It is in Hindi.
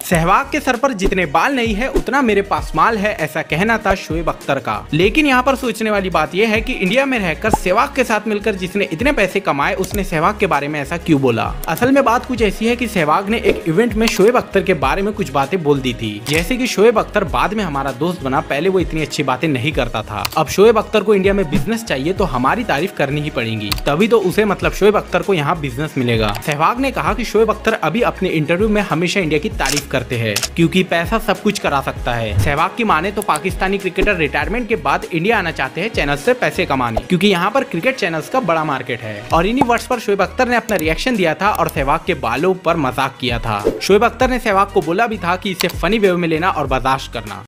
सहवाग के सर पर जितने बाल नहीं है उतना मेरे पास माल है, ऐसा कहना था शोएब अख्तर का। लेकिन यहाँ पर सोचने वाली बात यह है कि इंडिया में रहकर सहवाग के साथ मिलकर जिसने इतने पैसे कमाए उसने सहवाग के बारे में ऐसा क्यों बोला। असल में बात कुछ ऐसी है कि सहवाग ने एक इवेंट में शोएब अख्तर के बारे में कुछ बातें बोल दी थी, जैसे कि शोएब अख्तर बाद में हमारा दोस्त बना, पहले वो इतनी अच्छी बातें नहीं करता था। अब शोएब अख्तर को इंडिया में बिजनेस चाहिए तो हमारी तारीफ करनी ही पड़ेगी, तभी तो उसे मतलब शोएब अख्तर को यहाँ बिजनेस मिलेगा। सहवाग ने कहा कि शोएब अख्तर अभी अपने इंटरव्यू में हमेशा इंडिया की तारीफ करते हैं क्योंकि पैसा सब कुछ करा सकता है। सहवाग की माने तो पाकिस्तानी क्रिकेटर रिटायरमेंट के बाद इंडिया आना चाहते हैं चैनल से पैसे कमाने, क्योंकि यहाँ पर क्रिकेट चैनल्स का बड़ा मार्केट है। और इन्हीं वर्ड्स पर शोएब अख्तर ने अपना रिएक्शन दिया था और सहवाग के बालों पर मजाक किया था। शोएब अख्तर ने सहवाग को बोला भी था कि इसे फनी वे में लेना और बर्दाश्त करना।